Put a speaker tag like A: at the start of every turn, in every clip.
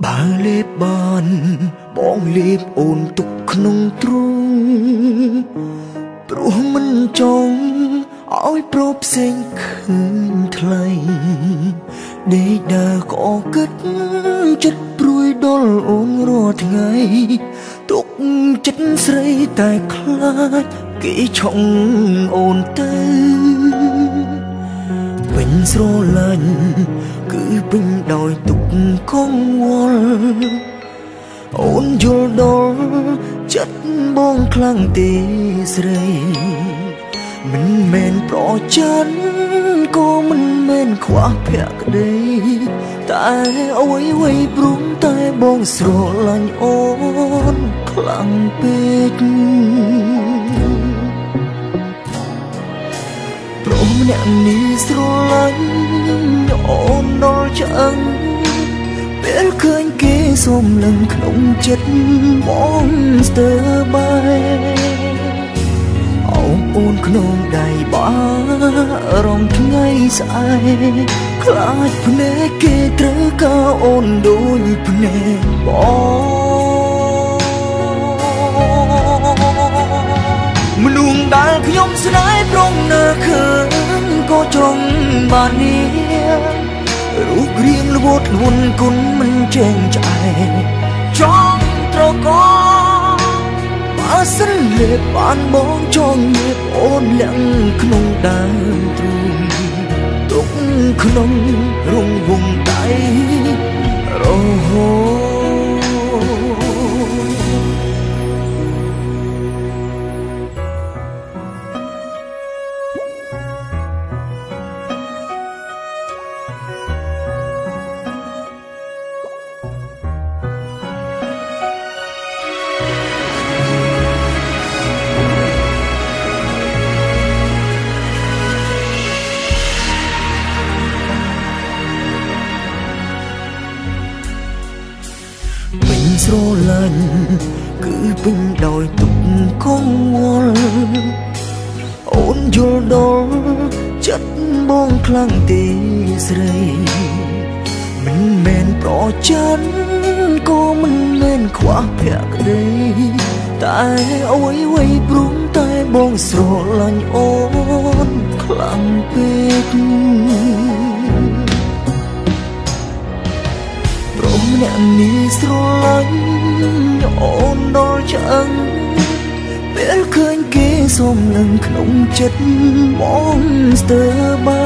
A: បើលេបបានបងលេបអូនទុកក្នុងទ្រូងព្រោះមិនចង់ឲ្យប្រផ្សេងឃើញថ្លៃដេកដើរក៏គិតចិត្តព្រួយដល់អូនរាល់ថ្ងៃទុកចិត្តស្រីតែខ្លាចគេឆុងអូនទៅពេញស្រឡាញ់គឺពេញដោយទុកកង្វល់អូនយល់ដល់ចិត្តបងខ្លាំងទេស្រីមិនមែនប្រច័ណ្ឌក៏មិនមែនខ្វះភក្តីតែអ្វីព្រមតែបងស្រឡាញ់អូនខ្លាំងពេកព្រោះម្នាក់នេះស្រឡាញ់អូនដល់ឆ្អឹងពេលឃើញគេសុំលឹងក្នុងចិត្តបងស្ទើរបែអូនក្នុងដៃបារំថ្ងៃស្អែកខ្លាចភ្នែកគេត្រូវការអូនដូចភ្នែកបងមនុស្សដែលខ្ញុំស្នេហ៍ប្រងនៅឃើញក៏ចង់បាននេះរូបរាងល្វត់ល្វន់គុណមិនចេញឆ្អែតចង់ត្រកបើសិនលេបបានបងចង់លេបអូនលាក់ក្នុងដើមទ្រូងទុកក្នុងរង្វង់ដៃរហូតស្រឡាញ់គឺពេញដោយទុកកង្វល់អូនយល់ដល់ចិត្តបងខ្លាំងទេស្រីមិនមែនប្រច័ណ្ឌក៏មិនមែនខ្វះភក្តីតែអ្វីព្រមតែបងស្រឡាញ់អូនខ្លាំងពេកម្នាក់នេះស្រឡាញ់អូនដល់ឆ្អឹងពេលឃើញគេសុំលឹងក្នុងចិត្តបងស្ទើរបែ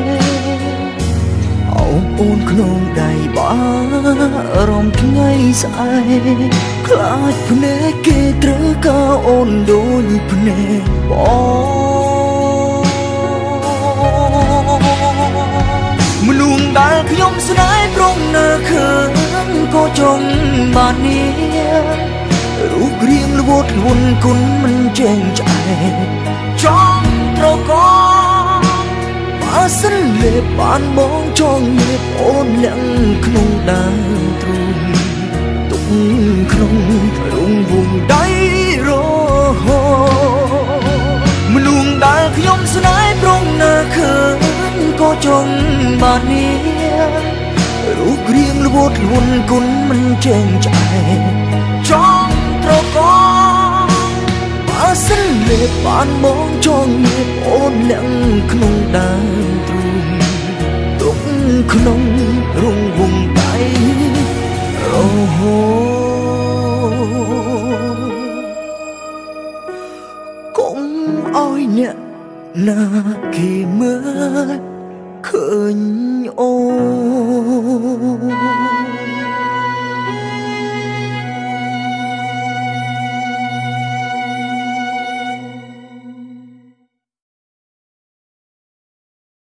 A: អូនក្នុងដៃបារំថ្ងៃស្អែកខ្លាចភ្នែកគេត្រូវការអូនដូចភ្នែកបងមនុស្សដែលខ្ញុំស្នេហ៍ប្រងនៅឃើញក៏ចង់បាននេះរូបរាងល្វត់ល្វន់គុណមិនចេញឆ្អែតចង់ត្រកបើសិនលេបបានបងចង់លេបអូនលាក់ក្នុងដើមទ្រូងទុកក្នុងរង្វង់ដៃរហូតមនុស្សដែលខ្ញុំស្នេហ៍ប្រងនៅឃើញក៏ចង់បាននេះរូបរាងល្វត់ល្វន់គុណមិនចេញឆ្អែតចង់ត្រកបើសិនលេបបានបងចង់លេបអូនលាក់ក្នុងដើមទ្រូងទុកក្នុងរង្វង់ដៃរហូតកុំឲ្យអ្នកណាគេមើលឃើញអូ